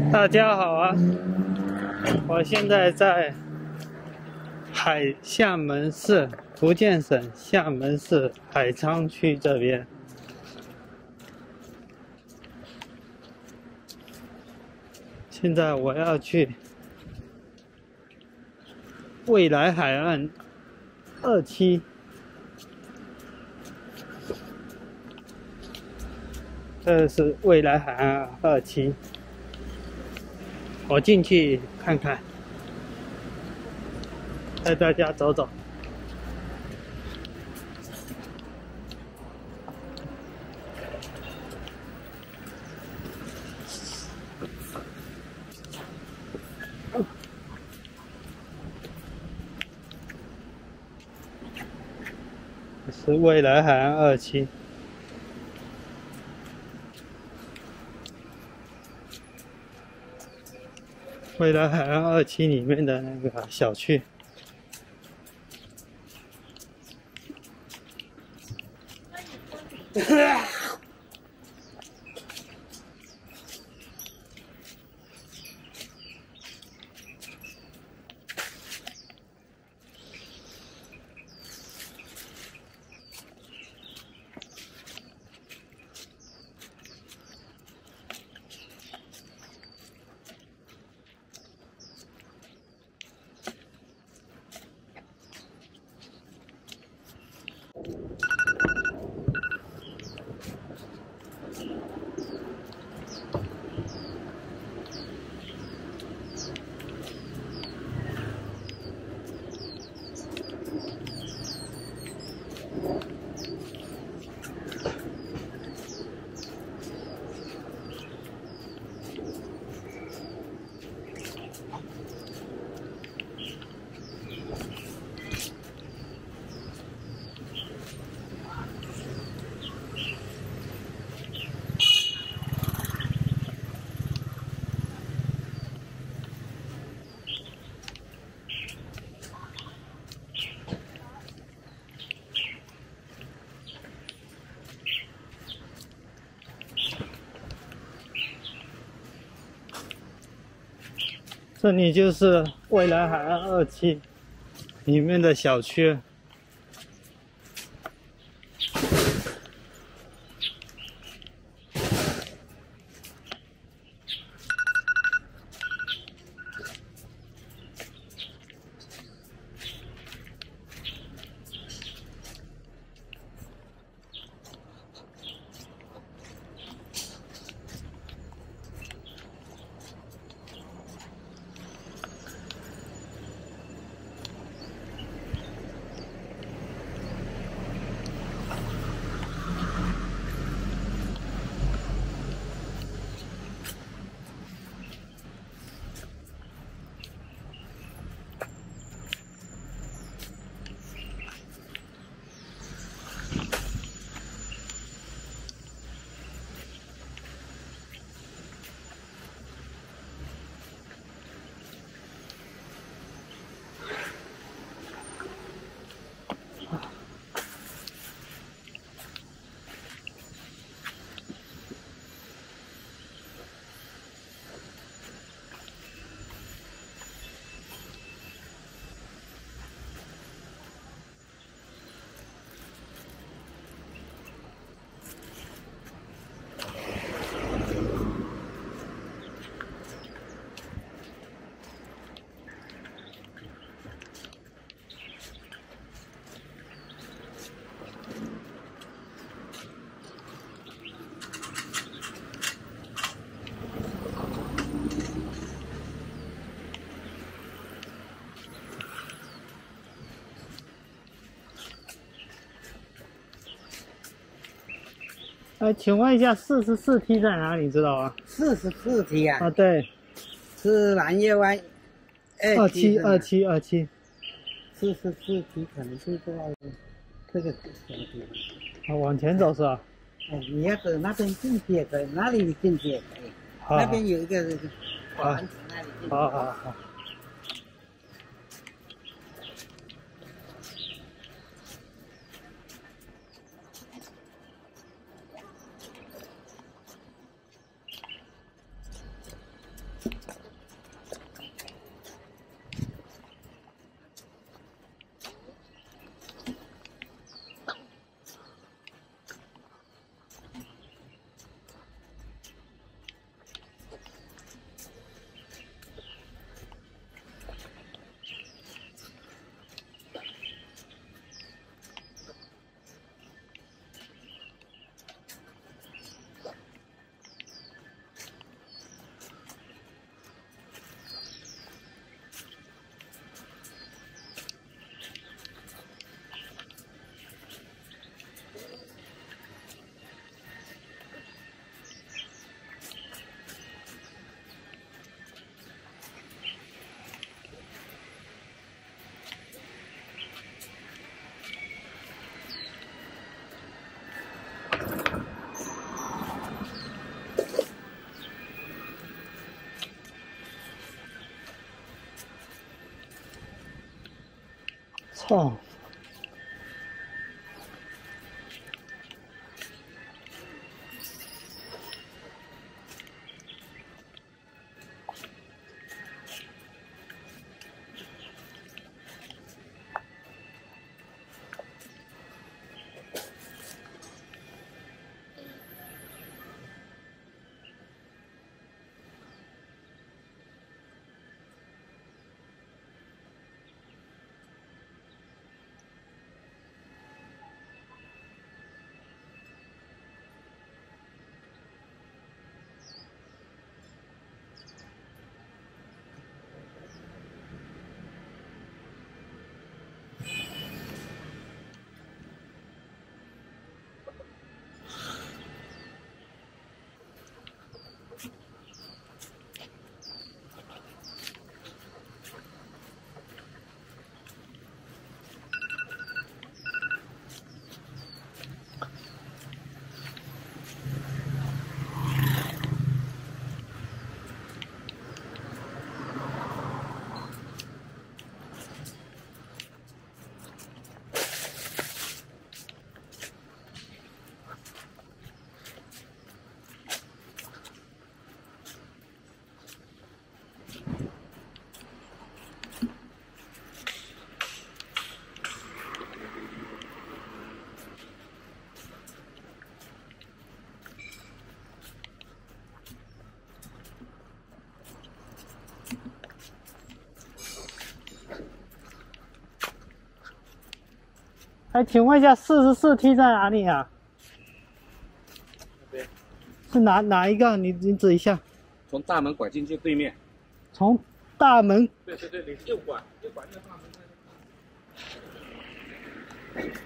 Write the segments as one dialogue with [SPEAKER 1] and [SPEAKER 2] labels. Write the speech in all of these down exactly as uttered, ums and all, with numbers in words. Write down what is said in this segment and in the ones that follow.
[SPEAKER 1] 大家好啊！我现在在海厦门市，福建省厦门市海沧区这边。现在我要去未来海岸二期，这是未来海岸二期。我进去看看，带大家走走。这是未来海岸二期。未来海岸二期里面的那个小区，这里就是未来海岸二期里面的小区。呃，请问一下，四十四梯在哪里？知道吗？
[SPEAKER 2] 四十四梯啊？
[SPEAKER 1] 啊，对，
[SPEAKER 2] 是南叶湾
[SPEAKER 1] 二期，二期，二期。
[SPEAKER 2] 四十四梯可能是这个这个小梯。
[SPEAKER 1] 啊，往前走是吧？
[SPEAKER 2] 哎，你要走那边进去也可以，那里进去也可以。
[SPEAKER 1] 好，
[SPEAKER 2] 那边有一个保安亭，那里进去。
[SPEAKER 1] 好好好。 哦。哎，请问一下，四十四梯在哪里啊？
[SPEAKER 3] 那边
[SPEAKER 1] 是哪哪一个？你你指一下。
[SPEAKER 3] 从大门拐进去对面。
[SPEAKER 1] 从大门。
[SPEAKER 3] 对对对，你右拐，右拐那个大门在那。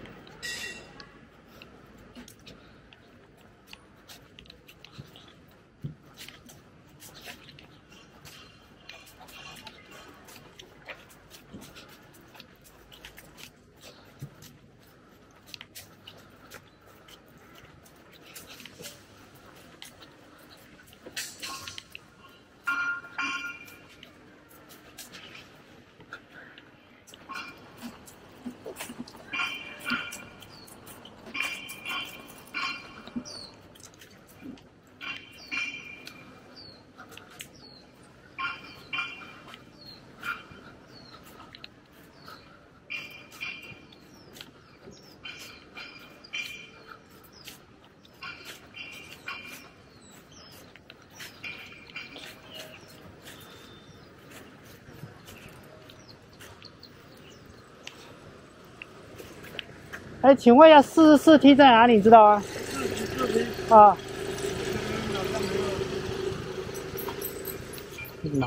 [SPEAKER 1] 哎，请问一下，四十四梯在哪里？你知道吗？
[SPEAKER 2] 四十四梯
[SPEAKER 1] 啊。哪？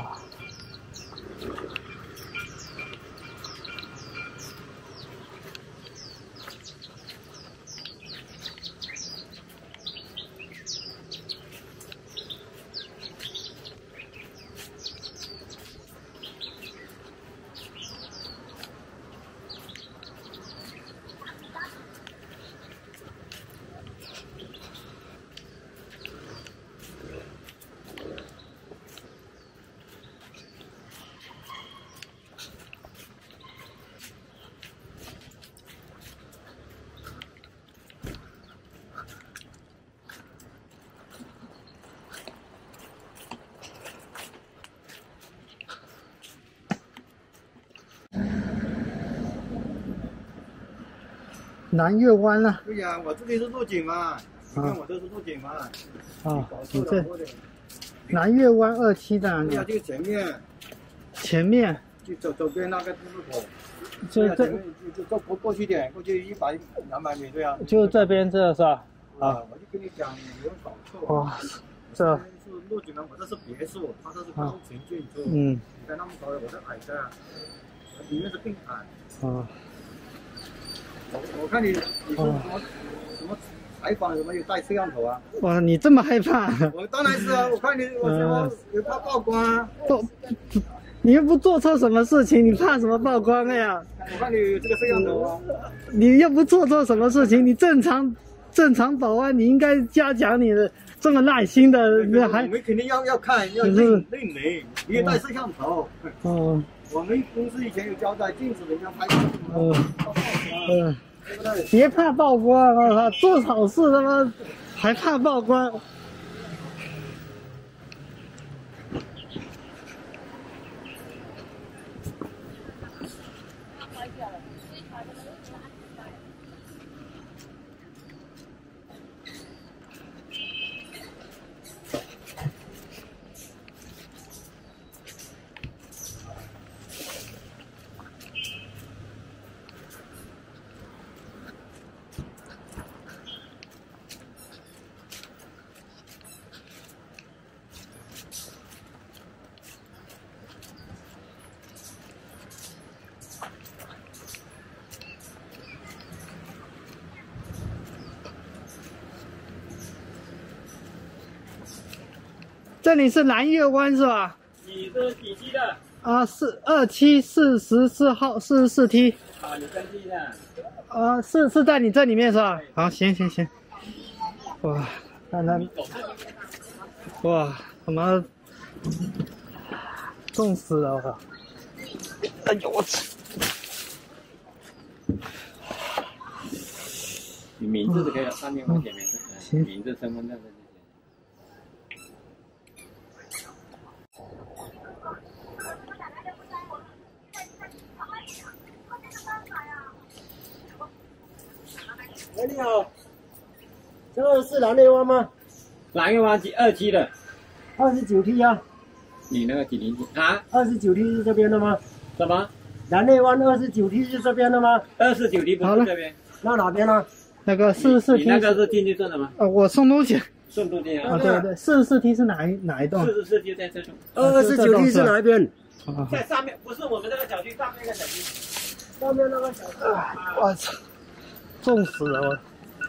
[SPEAKER 1] 南月湾啊。
[SPEAKER 2] 对呀，我这里是路景嘛，你看我这是路景嘛。
[SPEAKER 1] 啊，你这南月湾二期在哪里？
[SPEAKER 2] 对呀，就前面。
[SPEAKER 1] 前面。
[SPEAKER 2] 就走左边那个路口。
[SPEAKER 1] 就这。
[SPEAKER 2] 就就过过过去点，过去一百两百米，对呀。
[SPEAKER 1] 就这边这是吧？
[SPEAKER 2] 啊，我就跟你讲，你不用搞错。
[SPEAKER 1] 哇，这
[SPEAKER 2] 是路景嘛，我这是别墅，它这是高层建筑。
[SPEAKER 1] 嗯。
[SPEAKER 2] 你看那么高的，我是矮的，里面是更矮。
[SPEAKER 1] 啊。
[SPEAKER 2] 我我看你你说什么、哦、什么采访什么有带摄像头啊？
[SPEAKER 1] 哇，你这么害怕？
[SPEAKER 2] 我当然是啊，我看你我什么有怕曝光啊？
[SPEAKER 1] 不，你又不做错什么事情，你怕什么曝光呀？
[SPEAKER 2] 我看你有这个摄像头啊。
[SPEAKER 1] 你又不做错什么事情，你正常正常保安，你应该加强你的这么耐心的，还
[SPEAKER 2] 我们肯定要要看要认认领，你也带摄像头。
[SPEAKER 1] 哦。
[SPEAKER 2] 我们公司以前有交代，禁止人家拍照，
[SPEAKER 1] 嗯
[SPEAKER 2] 报报纸啊，
[SPEAKER 1] 嗯，
[SPEAKER 2] 对不对？
[SPEAKER 1] 别怕曝光，我操，做好事他妈还怕曝光。这里是南岳湾是吧？
[SPEAKER 3] 你是几梯的？
[SPEAKER 1] 啊，四二七四十四号四十四梯。
[SPEAKER 3] 啊，你登记的。
[SPEAKER 1] 啊，是是在你这里面是吧？好，行行行。哇，看他，哇，他妈重死了我操！哎呦我操！
[SPEAKER 3] 你名字是可以上面会写名字，
[SPEAKER 1] 行
[SPEAKER 3] 名字、身份证这些。
[SPEAKER 4] 喂，你好，这个是南内湾吗？
[SPEAKER 3] 南岳湾几二期的？
[SPEAKER 4] 二十九梯啊，
[SPEAKER 3] 你那个几零几啊？
[SPEAKER 4] 二十九梯是这边的吗？
[SPEAKER 3] 什么？
[SPEAKER 4] 南内湾二十九梯是这边的吗？
[SPEAKER 3] 二十九梯不
[SPEAKER 1] 好了
[SPEAKER 3] 是这边？
[SPEAKER 4] 那哪边呢？
[SPEAKER 1] 那个四十四梯
[SPEAKER 3] 你那，个是进去顺的吗？
[SPEAKER 1] 呃，我送东西。
[SPEAKER 3] 顺路进
[SPEAKER 1] 啊，
[SPEAKER 3] 啊。
[SPEAKER 1] 对对，四十四梯是哪一哪一栋？
[SPEAKER 3] 四十四梯在这种，
[SPEAKER 4] 二十九梯是哪一边？
[SPEAKER 1] 啊，
[SPEAKER 3] 在上面，不是我们这个小区上面那个小区。
[SPEAKER 4] 上面那个小区。
[SPEAKER 1] 我操，重死了我！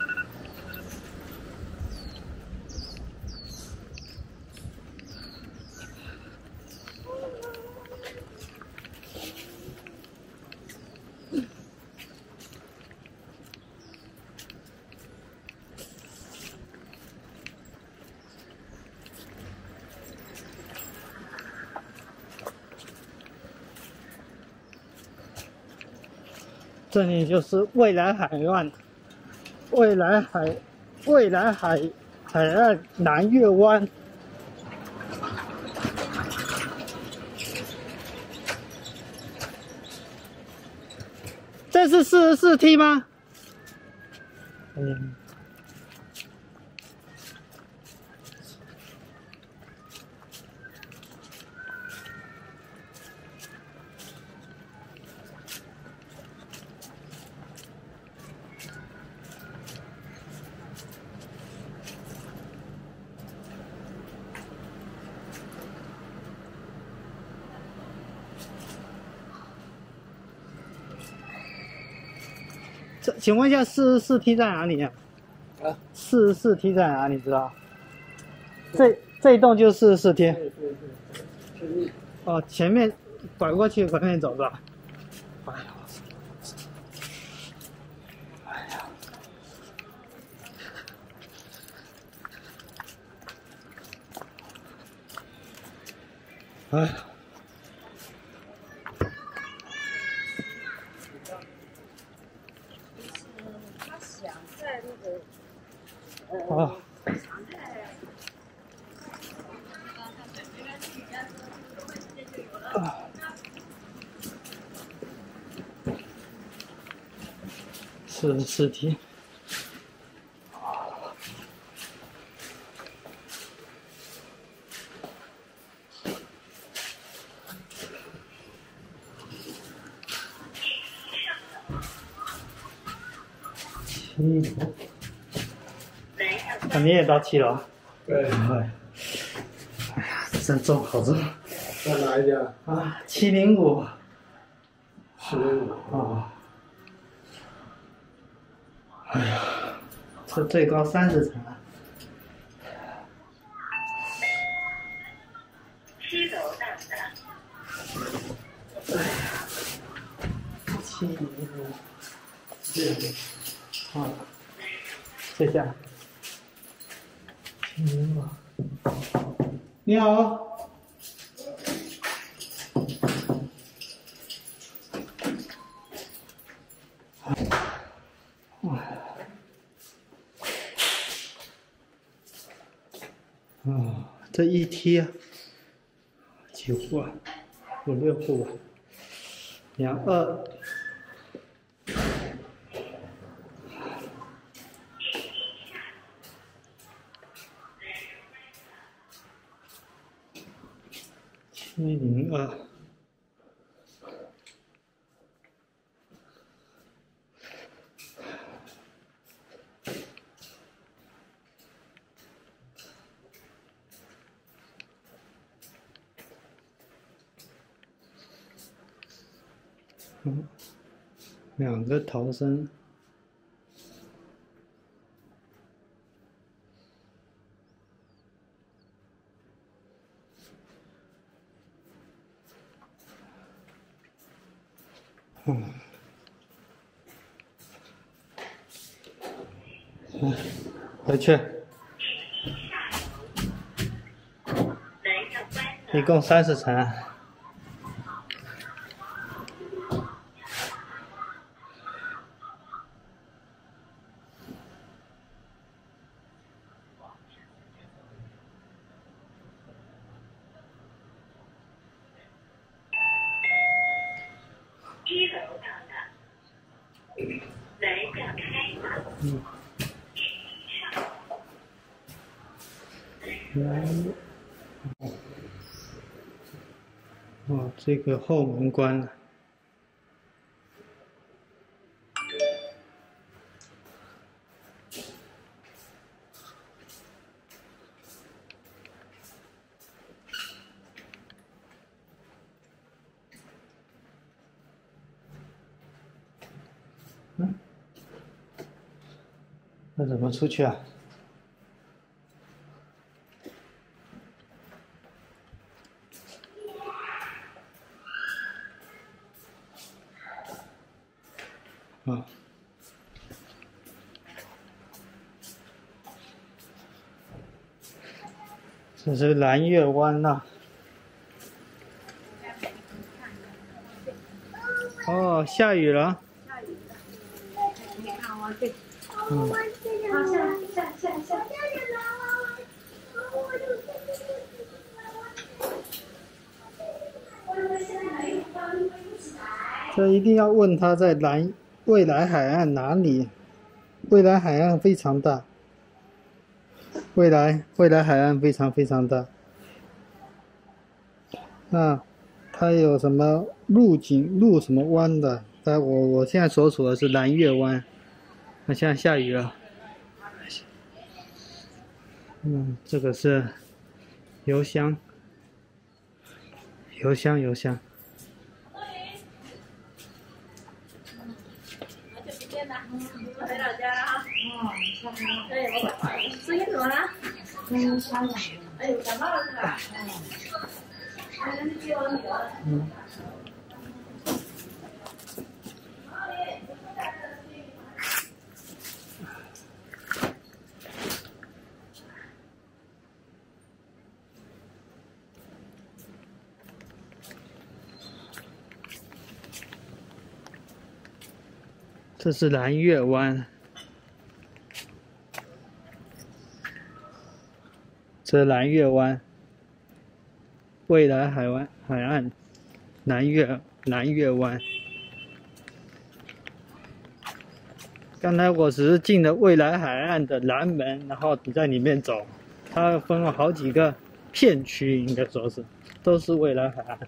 [SPEAKER 1] 这里就是未来海岸，未来海，未来海海岸南岳湾。这是四十四梯吗？嗯。这请问一下，四十四梯在哪里啊？
[SPEAKER 4] 啊，
[SPEAKER 1] 四十四梯在哪里？知道？这这一栋就是四十四梯。
[SPEAKER 4] 对对对，
[SPEAKER 1] 哦，前面拐过去，拐面走是吧？哎呀，哎呀，哎呀。
[SPEAKER 5] 他想在那个
[SPEAKER 1] 哦，是尸体。七楼，啊，你也到七楼？
[SPEAKER 4] 对，
[SPEAKER 1] 哎，哎呀，真重，好重
[SPEAKER 4] 在哪一家？
[SPEAKER 1] 啊！七零五
[SPEAKER 4] 十五。
[SPEAKER 1] 啊！哎呀，这最高三十层啊！
[SPEAKER 5] 七楼大厦。
[SPEAKER 1] 哎呀，七零五，对，啊，谢谢。七零五，你好。 哦，这一梯几户啊？五六户吧。两二。七零二。嗯，两个逃生。嗯，嗯，回去。一共三十层。
[SPEAKER 5] 一楼到达，门要开了。
[SPEAKER 1] 嗯。来，哦，这个后门关了。嗯，那怎么出去啊？啊，这是蓝月湾呐、哦，下雨了。嗯。
[SPEAKER 5] 好，下下下下。
[SPEAKER 1] 这一定要问他在南未来海岸哪里？未来海岸非常大。未来未来海岸非常非常大。那它有什么路景路什么湾的？但我我现在所处的是蓝月湾。那现在下雨了。嗯，这个是油箱。油箱油箱。
[SPEAKER 5] 回老家了哈。哦，对，我声音怎么了？声音沙哑。哎呦，感冒了是吧？哎，你接我女儿。嗯。
[SPEAKER 1] 这是蓝月湾，这蓝月湾，未来海湾海岸，蓝月蓝月湾。刚才我只是进了未来海岸的南门，然后你在里面走，它分了好几个片区，应该说是都是未来海岸。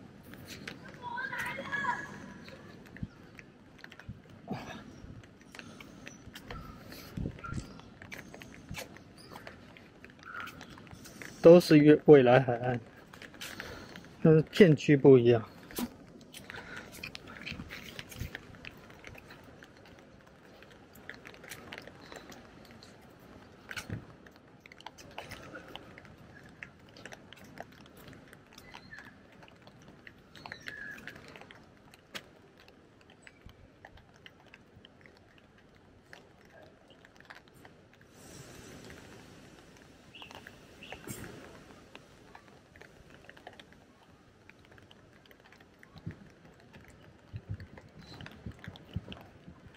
[SPEAKER 1] 都是越未来海岸，但是片区不一样。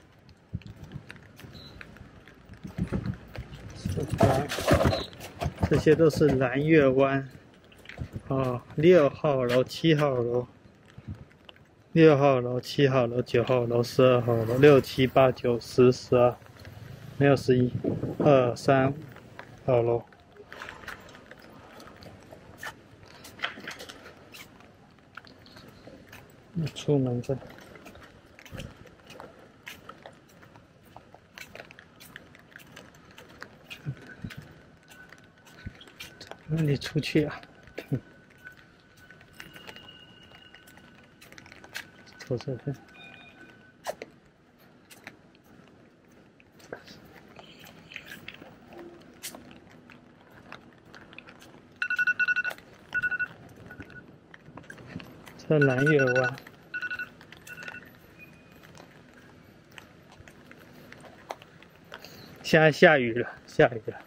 [SPEAKER 1] 这这些都是蓝月湾。哦，六号楼、七号楼、六号楼、七号楼、九号楼、十二号楼、六七八九十十二，没有十一，二三五号楼。出门这。那你出去啊？走这边。这蓝月湾。现在下雨了，下雨了。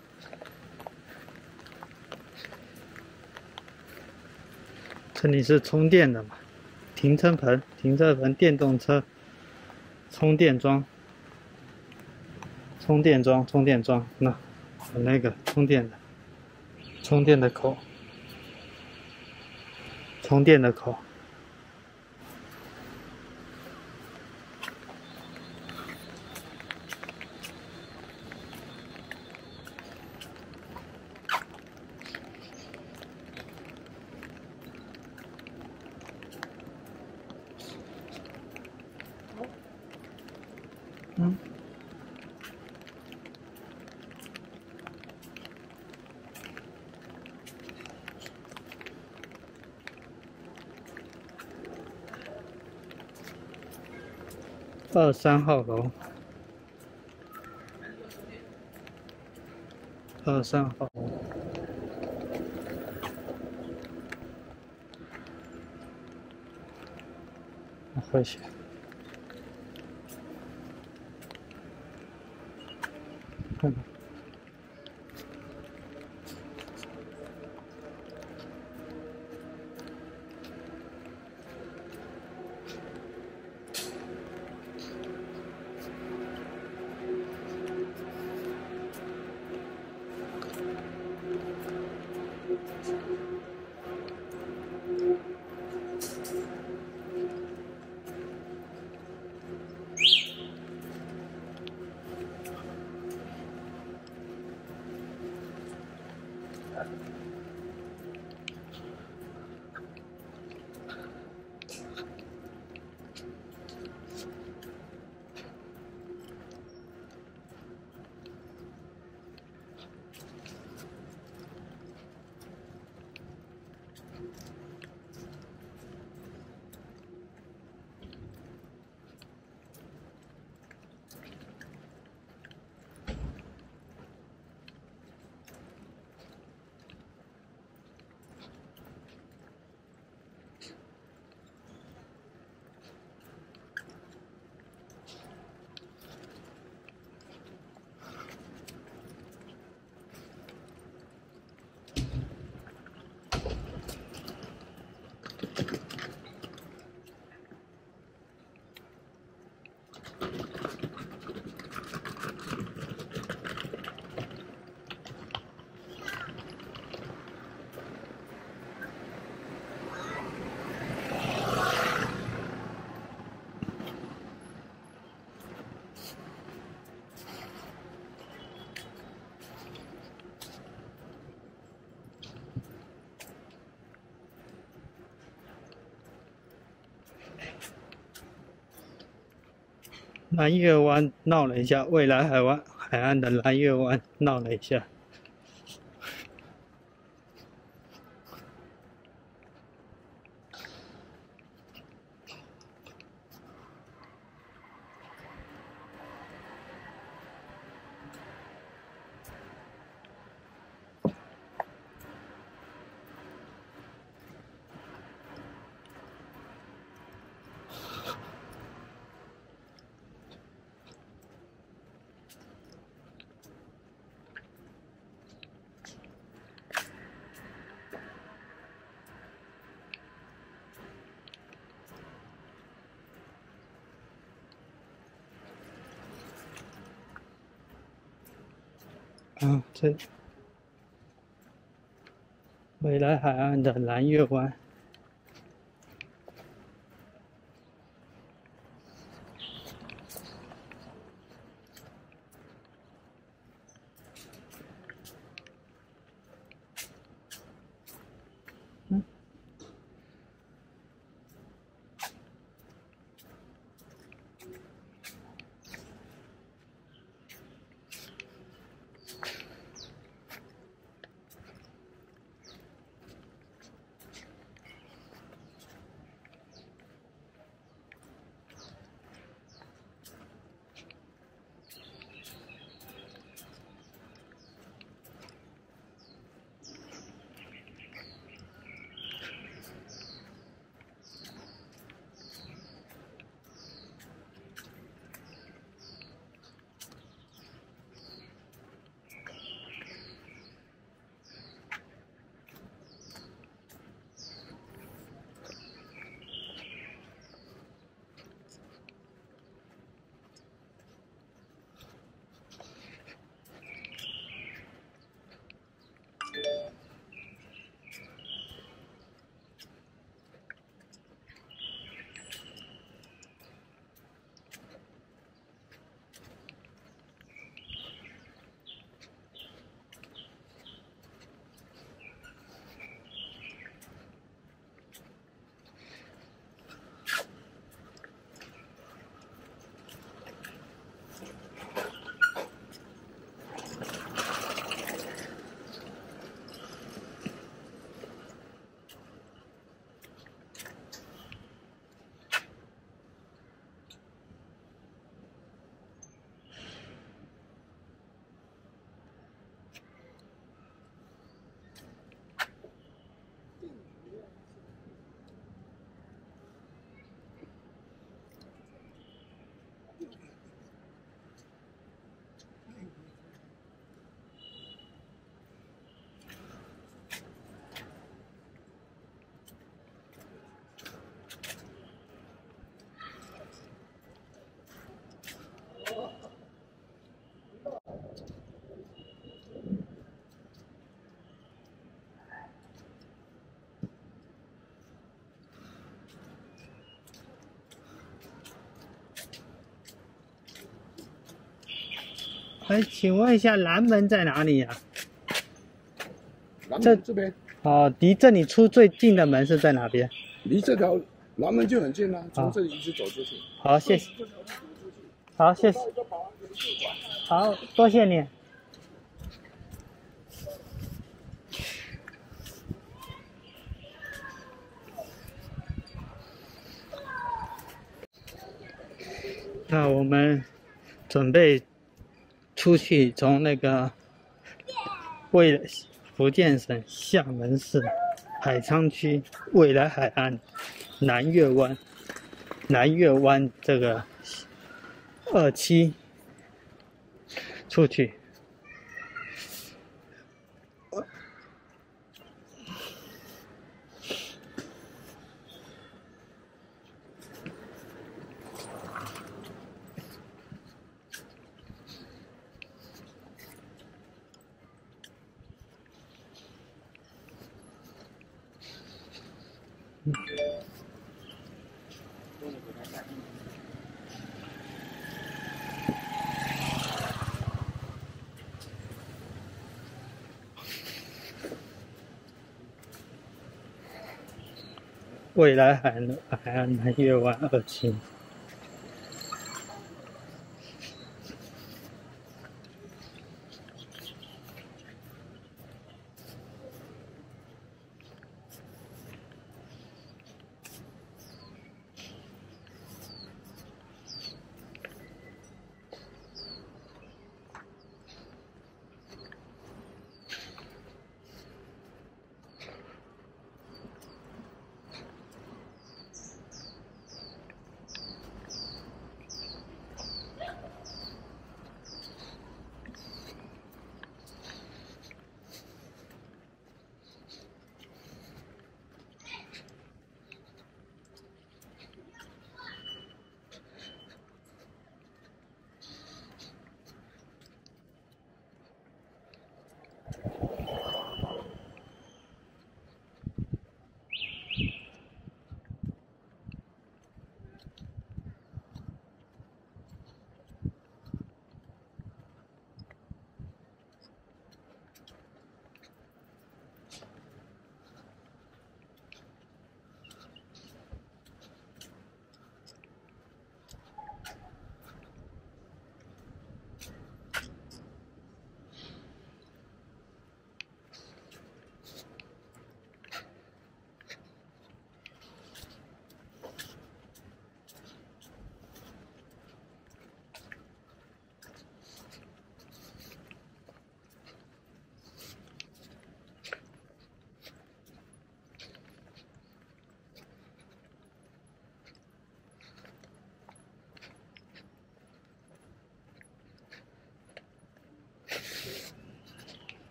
[SPEAKER 1] 这里是充电的嘛？停车棚，停车棚，电动车，充电桩，充电桩，充电桩，那有那个充电的，充电的口，充电的口。嗯，二三号楼，二三号楼，我回去。看看。蓝月湾闹了一下，未来海湾海岸的蓝月湾闹了一下。啊，这未来海岸的蓝月湾。嗯。哎，请问一下，南门在哪里呀、
[SPEAKER 6] 南
[SPEAKER 1] 这
[SPEAKER 6] 门这边
[SPEAKER 1] 哦，离这里出最近的门是在哪边？
[SPEAKER 6] 离这条南门就很近了，从这里一直走出去。
[SPEAKER 1] 好，谢谢。好，谢谢。好，多谢你。那我们准备出去，从那个为福建省厦门市海沧区未来海岸南月湾南月湾这个二期出去。未来海岸海岸南月湾二期。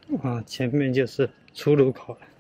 [SPEAKER 1] 啊，前面就是出入口了。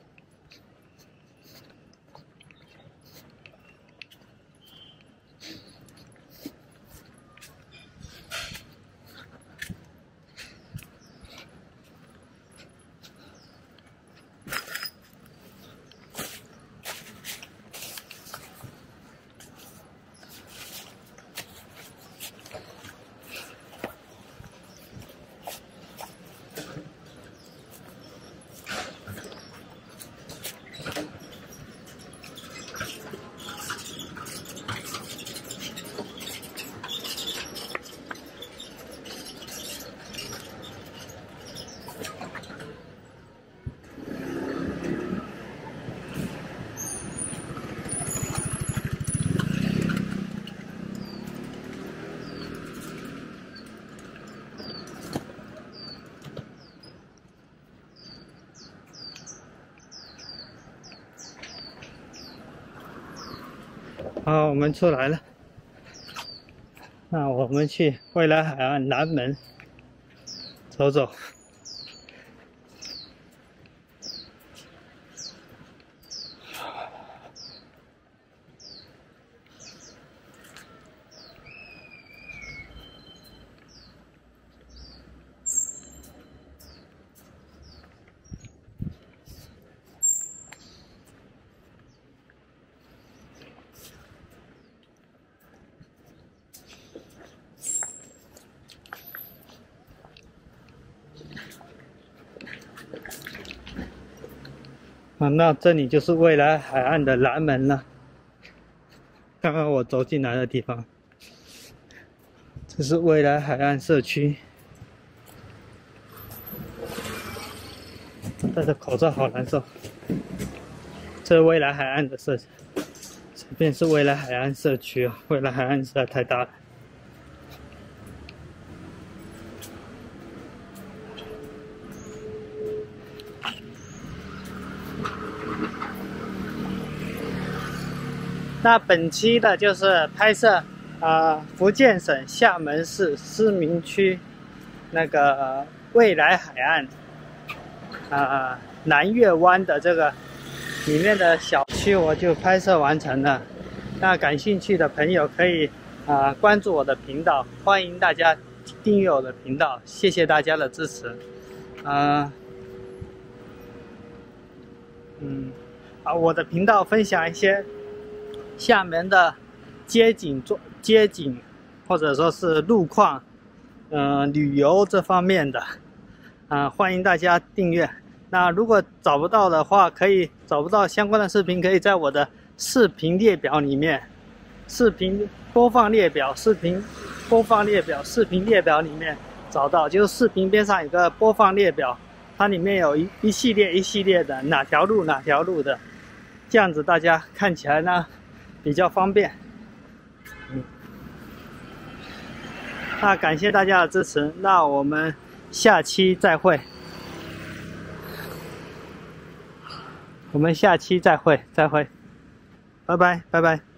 [SPEAKER 1] 好，我们出来了。那我们去未来海岸南门走走。啊，那这里就是未来海岸的南门了。刚刚我走进来的地方，这是未来海岸社区。戴着口罩好难受。这是未来海岸的社区，这边是未来海岸社区啊，未来海岸实在太大了。那本期的就是拍摄啊、呃，福建省厦门市思明区那个未来海岸啊、呃、南粤湾的这个里面的小区，我就拍摄完成了。那感兴趣的朋友可以啊、呃、关注我的频道，欢迎大家订阅我的频道，谢谢大家的支持。啊、呃，嗯，啊，我的频道分享一些厦门的街景、做街景，或者说是路况，呃，旅游这方面的，啊、呃，欢迎大家订阅。那如果找不到的话，可以找不到相关的视频，可以在我的视频列表里面，视频播放列表、视频播放列表、视频列表里面找到，就是视频边上有个播放列表，它里面有一一系列一系列的哪条路哪条路的，这样子大家看起来呢比较方便。嗯，那感谢大家的支持，那我们下期再会。我们下期再会，再会，拜拜，拜拜。